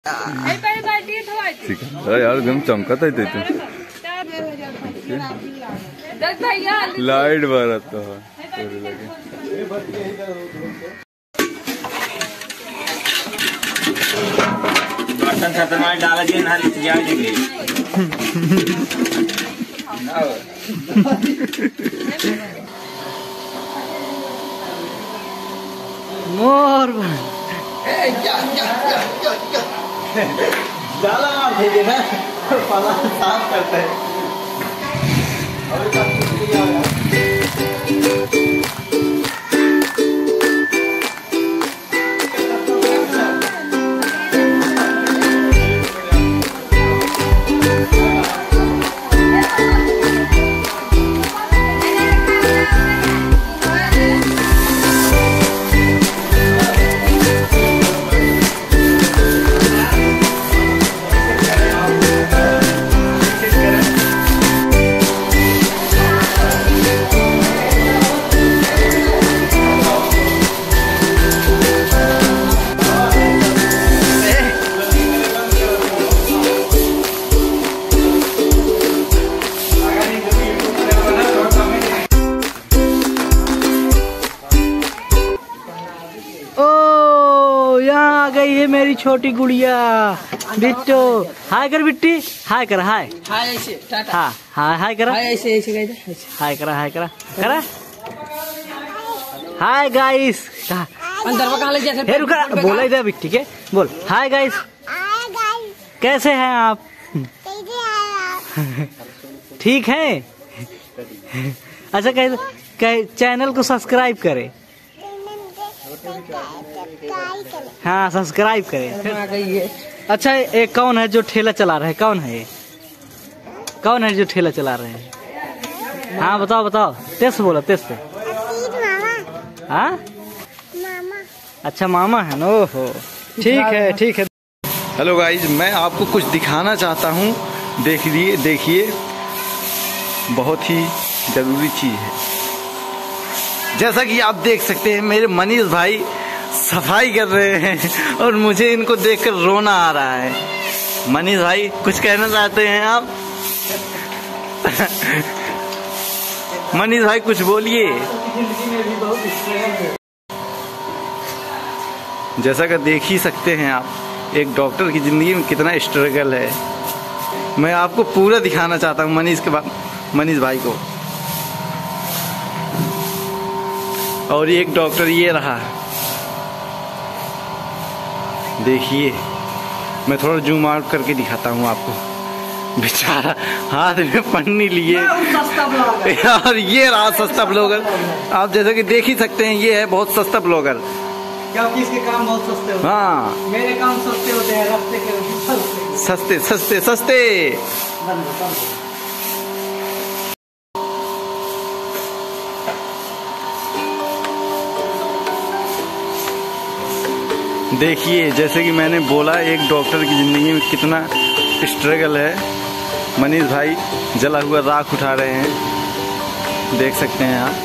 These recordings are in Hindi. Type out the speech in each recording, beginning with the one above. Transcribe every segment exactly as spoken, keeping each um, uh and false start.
यार एकदम चमकता है तू लाइट बारत तो बर्तन खत्म डाला जी ना मोर डाला मार देंगे ना पाला साफ करते हैं। आ गई है मेरी छोटी गुड़िया बिट्टू। हाय कर बिट्टी, हाय कर, हाय हाय ऐसे टाटा, हाँ हाँ हाय करा, हाय ऐसे ऐसे गाइस, हाय करा, हाय करा करा हाय गाइस। अंदर में कहाँ ले जा सकते? हे रुका, बोला इधर बिट्टी के बोल हाय गाइस। कैसे हैं आप? ठीक है। अच्छा कह, कह चैनल को सब्सक्राइब करें। हाँ सब्सक्राइब करें। अच्छा एक कौन है जो ठेला चला रहा है? कौन है ये? कौन है जो ठेला चला रहे हैं? हाँ बताओ बताओ, तेज से बोलो, तेज से। हाँ अच्छा मामा है ना, ओहो ठीक है ठीक है। हेलो गाइज, मैं आपको कुछ दिखाना चाहता हूँ। देखिए देखिए बहुत ही जरूरी चीज है। जैसा कि आप देख सकते हैं मेरे मनीष भाई सफाई कर रहे हैं और मुझे इनको देखकर रोना आ रहा है। मनीष भाई कुछ कहना चाहते हैं आप? मनीष भाई कुछ बोलिए। जैसा कि देख ही सकते हैं आप, एक डॉक्टर की जिंदगी में कितना स्ट्रगल है। मैं आपको पूरा दिखाना चाहता हूँ मनीष के बाद, मनीष भाई को। और एक डॉक्टर ये रहा, देखिए मैं थोड़ा जूम आउट करके दिखाता हूँ आपको। बेचारा हाथ में पन्नी लिए और ये रहा सस्ता ब्लॉगर। आप जैसा कि देख ही सकते हैं, ये है बहुत सस्ता ब्लॉगर। क्योंकि इसके काम बहुत सस्ते होते हैं। हाँ मेरे काम सस्ते होते हैं, रास्ते के सस्ते सस्ते सस्ते। देखिए जैसे कि मैंने बोला, एक डॉक्टर की जिंदगी में कितना स्ट्रगल है। मनीष भाई जला हुआ राख उठा रहे हैं, देख सकते हैं आप।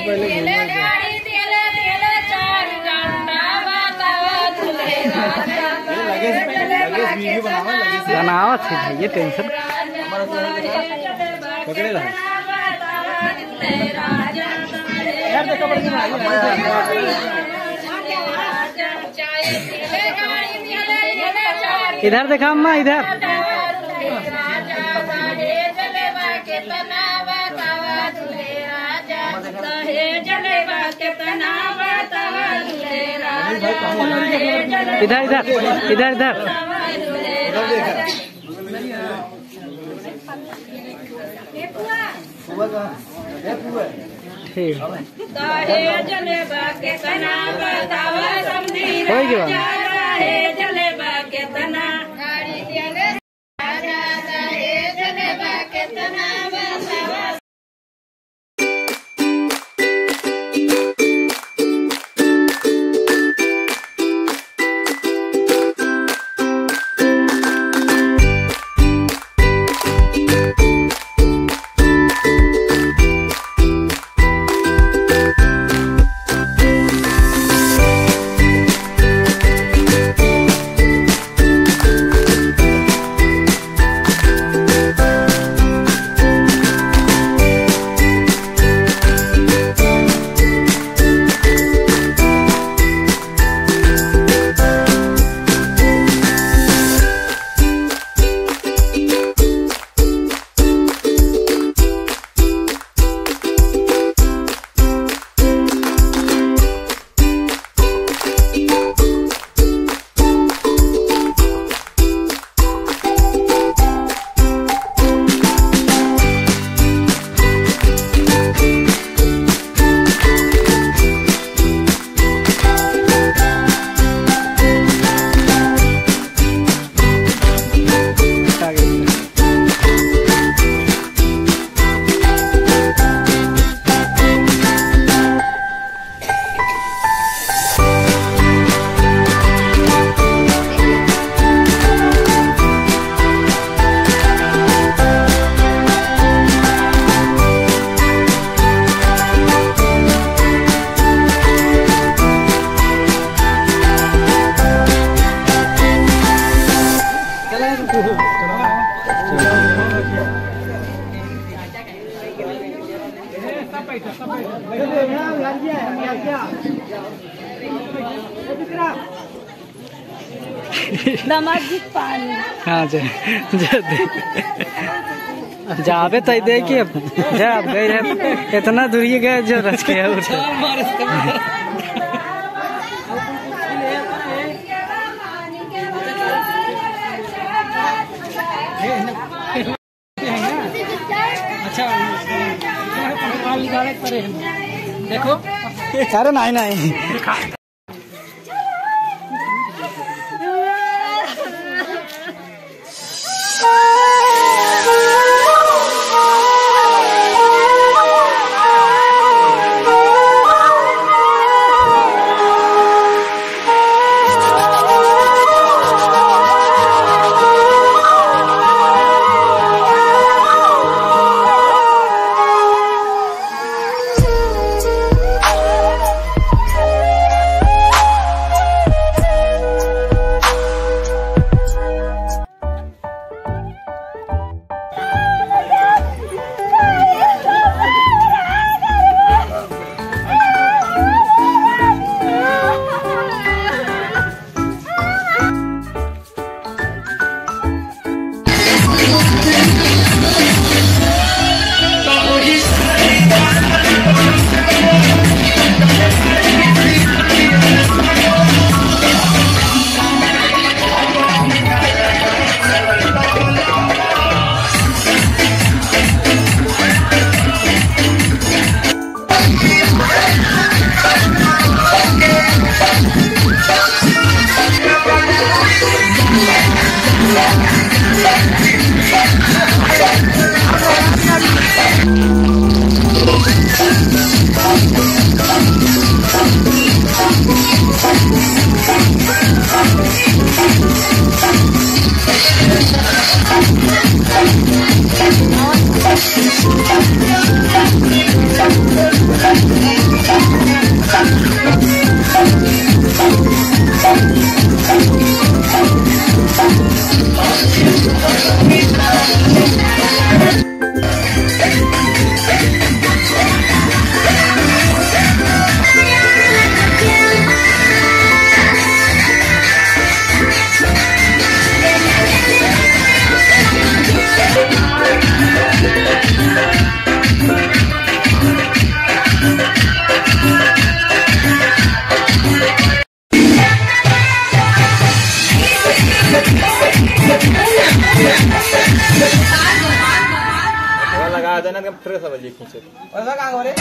बनावत है ये टेंशन पकड़े रहा इधर देखा अम्मा इधर इधर इधर इधर इधर ठीक हो गया हाँ जा जाबे तो देखिए जब गए इतना दूरी गए जो रच के अच्छा देखो अरे नहीं नहीं Thank you. आ जाना कि फ्रेश हो जाए खींचे ऐसा कहां हो रे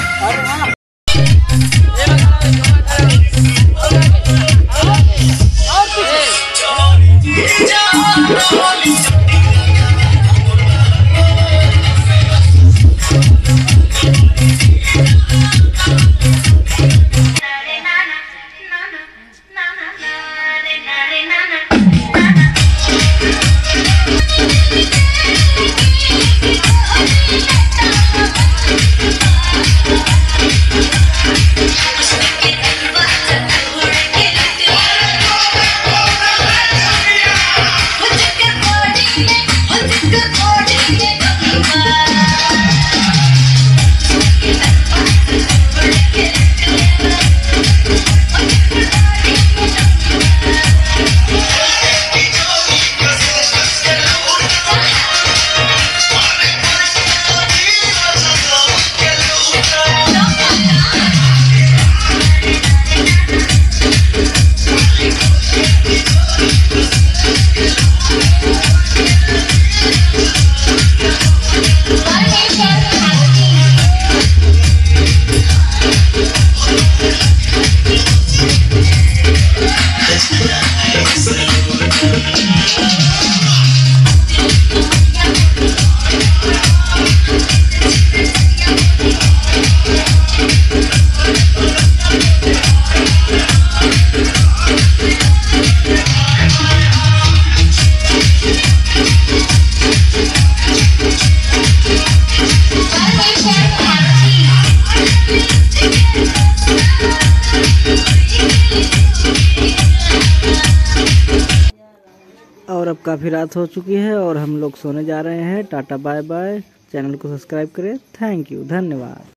और अब काफ़ी रात हो चुकी है और हम लोग सोने जा रहे हैं। Tata bye bye. चैनल को सब्सक्राइब करें। थैंक यू, धन्यवाद।